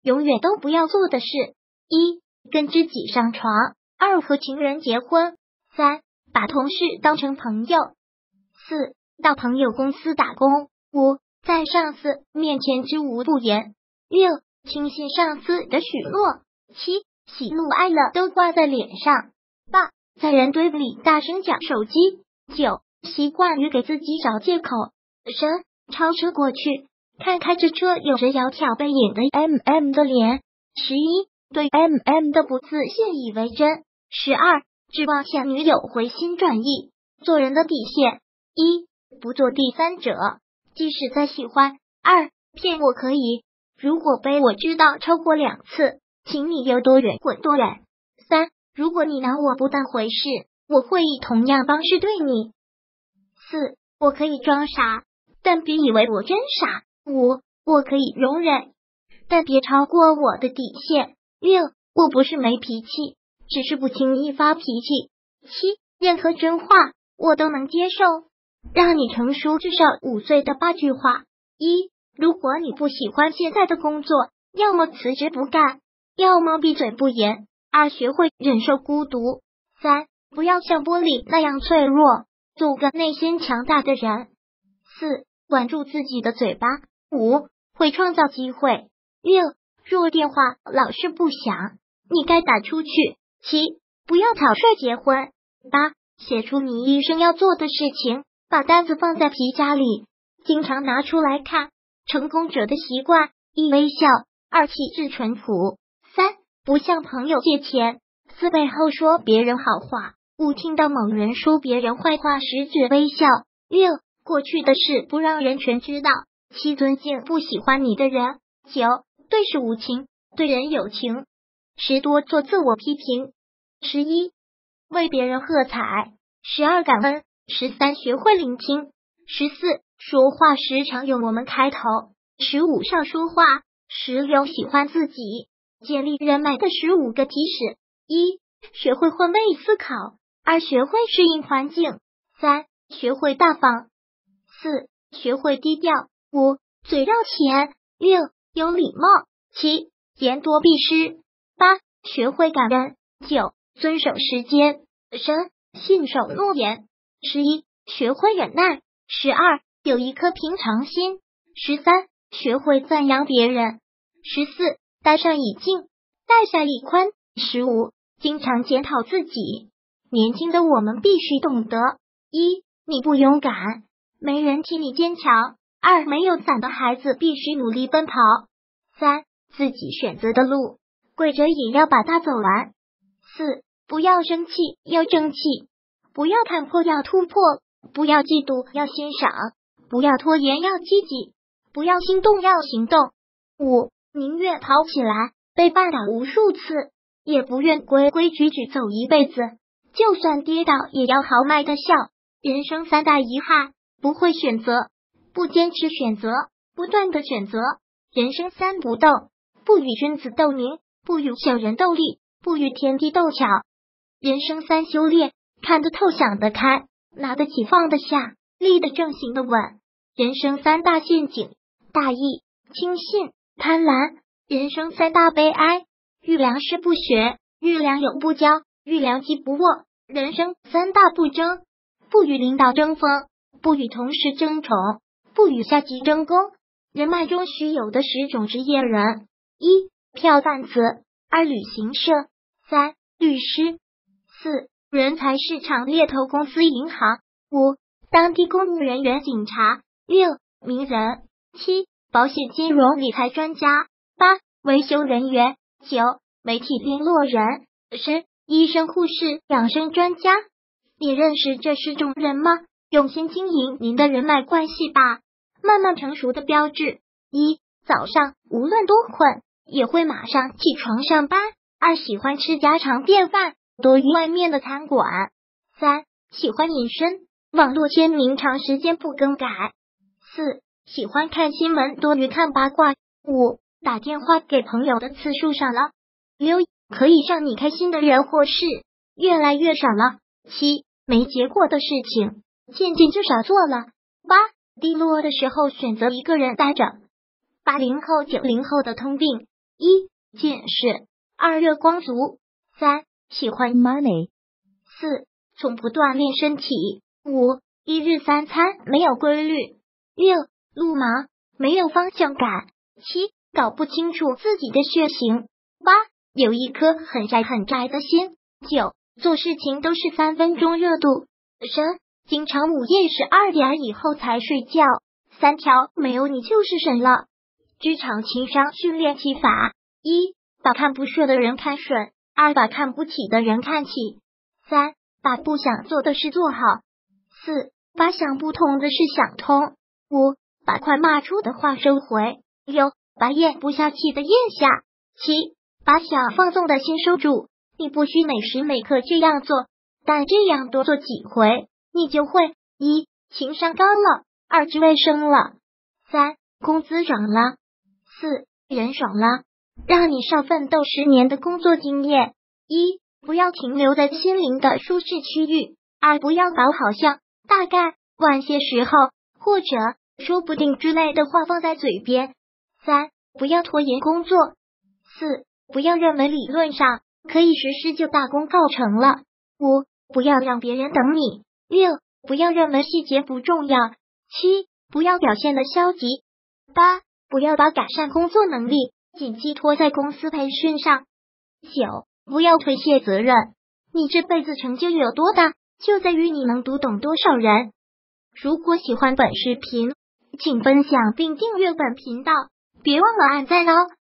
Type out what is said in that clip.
永远都不要做的事：一、跟知己上床；2、和情人结婚；3、把同事当成朋友；4、到朋友公司打工；5、在上司面前知无不言；6、轻信上司的许诺；7、喜怒哀乐都挂在脸上；8、在人堆里大声讲手机；9、习惯于给自己找借口；10、超车过去看开着车有着窈窕背影的 的脸；11、对 的不自信以为真；12、指望向女友回心转意。做人的底线：一、不做第三者，即使再喜欢；二、骗我可以，如果被我知道超过2次，请你有多远滚多远；三、如果你拿我不当回事，我会以同样方式对你；四、我可以装傻，但别以为我真傻；五、我可以容忍，但别超过我的底线；六、我不是没脾气，只是不轻易发脾气；七、任何真话我都能接受，让你成熟至少5岁的8句话：一、如果你不喜欢现在的工作，要么辞职不干，要么闭嘴不言；二、学会忍受孤独；三、不要像玻璃那样脆弱，做个内心强大的人；四、管住自己的嘴巴；五、会创造机会；六、若电话老是不响，你该打出去；七、不要草率结婚；八、写出你一生要做的事情，把单子放在皮夹里，经常拿出来看。成功者的习惯：一、微笑；二、气质淳朴；三、不向朋友借钱；四、背后说别人好话；五、听到某人说别人坏话时只微笑；六、过去的事不让人全知道；七、尊敬不喜欢你的人；九、对事无情，对人有情；十、多做自我批评；11、为别人喝彩；12、感恩；13、学会聆听；14、说话时常用我们开头；15、少说话；16、喜欢自己。建立人脉的15个提示：一、学会换位思考；二、学会适应环境；三、学会大方；四、学会低调；五、嘴绕前；六、有礼貌；七、言多必失；八、学会感恩；九、遵守时间；10、信守诺言；11、学会忍耐；12、有一颗平常心；13、学会赞扬别人；14、戴上眼镜，带下力宽；15、经常检讨自己。年轻的我们必须懂得：一、你不勇敢，没人替你坚强；二、没有伞的孩子必须努力奔跑；三、自己选择的路，跪着也要把它走完；四、不要生气，要争气；不要看破，要突破；不要嫉妒，要欣赏；不要拖延，要积极；不要心动，要行动。五、宁愿跑起来被绊倒无数次，也不愿规规矩矩走一辈子，就算跌倒也要豪迈的笑。人生3大遗憾：不会选择，不坚持选择，不断的选择。人生3不斗：不与君子斗名，不与小人斗力，不与天地斗巧。人生3修炼：看得透，想得开，拿得起，放得下，立得正，行得稳。人生3大陷阱：大意、轻信、贪婪。人生3大悲哀：遇良师不学，遇良友不交，遇良机不握。人生3大不争：不与领导争锋，不与同事争宠，不与下级争功。人脉中须有的10种职业人：一、票贩子；二、旅行社；三、律师；四、人才市场猎头公司银行；五、当地公务人员警察；六、名人；七、保险金融理财专家；八、维修人员；九、媒体联络人；十、医生护士养生专家。你认识这10种人吗？用心经营您的人脉关系吧。慢慢成熟的标志：一、早上无论多困也会马上起床上班；二、喜欢吃家常便饭，多于外面的餐馆；三、喜欢隐身，网络签名长时间不更改；四、喜欢看新闻多于看八卦；五、打电话给朋友的次数少了；六、可以让你开心的人或事越来越少了；七、没结果的事情渐渐就少做了；八、低落的时候选择一个人待着。80后、90后的通病： 一、见识；2、月光族；3、喜欢 money；4、从不锻炼身体；5、一日3餐没有规律；6、路盲，没有方向感；7、搞不清楚自己的血型；8、有一颗很窄的心；9、做事情都是3分钟热度；10、经常午夜12点以后才睡觉；3条没有你就是神了。职场情商训练技法：一、把看不顺的人看顺；2、把看不起的人看起；3、把不想做的事做好；4、把想不通的事想通；5、把快骂出的话收回；6、把咽不下气的咽下；7、把想放纵的心收住。你不需每时每刻这样做，但这样多做几回，你就会：一、情商高了；2、职位升了；3、工资涨了；4、人爽了。让你少奋斗10年的工作经验：一、不要停留在心灵的舒适区域；2、不要把好像、大概、晚些时候或者说不定之类的话放在嘴边；3、不要拖延工作；4、不要认为理论上可以实施就大功告成了；5、不要让别人等你；6、不要认为细节不重要；7、不要表现得消极；8、不要把改善工作能力仅寄托在公司培训上；9、不要推卸责任。你这辈子成就有多大，就在于你能读懂多少人。如果喜欢本视频，请分享并订阅本频道，别忘了按赞哦。